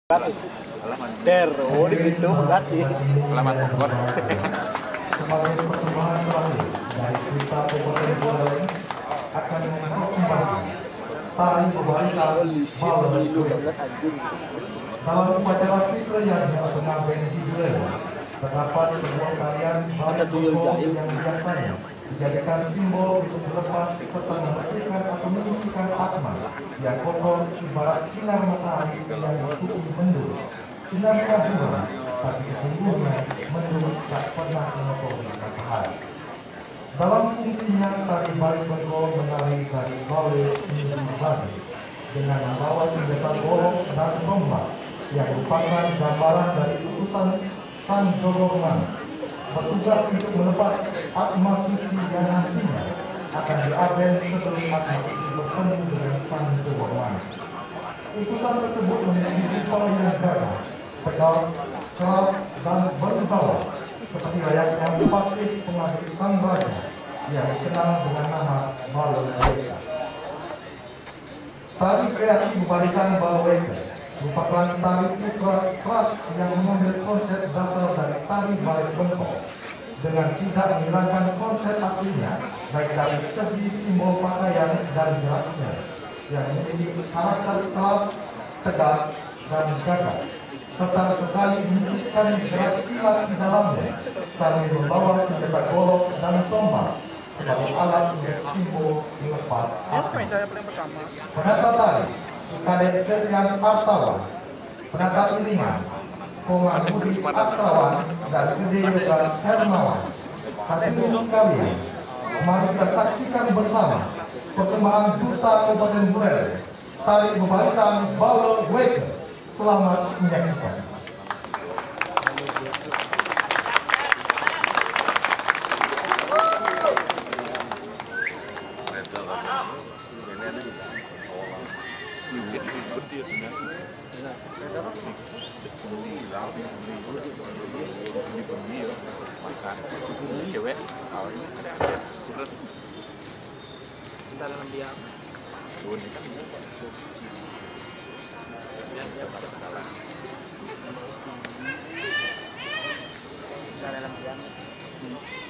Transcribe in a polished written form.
Der, oh di pintu ganti. Selamat Bogor. Sebagai persembahan terakhir dari Duta Kabupaten Buleleng akan mempersembahkan tari Bebarisan Bala Weka. Dalam upacara fitrah yang pengaben di Buleleng terdapat sebuah tarian Bala Weka yang biasanya dijadikan simbol untuk melepas serta membersihkan atau menyucikan atma yang kotor ibarat sinar matahari yang menutupi mendung. Sinarnya bulan, tapi sesungguhnya mendung tak pernah mengotori matahari. Dalam fungsinya, tari baris benggol menari dari bawah menjadi dengan membawa senjata golok dan tombak yang merupakan gambaran dari utusan sang jogoman bertugas untuk melepas atma suci yang nantinya akan diaben sebelum atma itu bertemu dengan sang jogoman. Utusan tersebut memiliki rupa yang gagah, tegas, keras, dan berwibawa seperti layaknya bupati pengadil Sanggar yang dikenal dengan nama Bala Weka. Tari Kreasi Bebarisan Bala Weka merupakan tari putra keras yang mengambil konsep dasar dari tari baris bengkok dengan tidak menghilangkan konsep aslinya baik dari segi simbol pakaian dan geraknya yang memiliki karakter keras, tegas, dan gagah serta sekali menyisipkan gerak silat di dalamnya sambil membawa senjata golok dan tombak sebagai alat untuk simbol melepas atma. Penata tari Kadek Setian Artawan, penata iringan Koman Budi Astrawan dan Gede Yoga Hermawan. Hadirin sekalian, mari kita saksikan bersama persembahan Duta Kabupaten Buleleng, tari Bebarisan Bala Weka. Selamat menyaksikan. Cewek, cinta dalam diam. Cinta dalam diam.